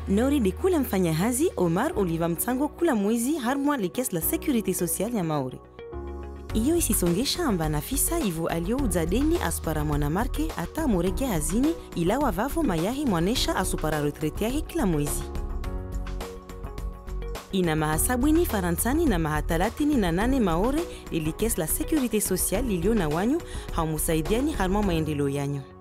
Nori de kula mfanyahazi Omar Oliva mtsango kula mwezi harmwa likesi la Sécurité sociale ya Maori. Iyo isisongesha amba nafisa ivu alio uzadeni asupara mwanamarke ata mureke hazini ila wavavo mayahi mwanesha asupara retrete yahi kila mwezi. Ina mahasabwini Faransani na mahatalatini na 8 Maore ilikesi la Sécurité sociale lilio na wanyu haumusaidiani harmwa maendelo yanyu.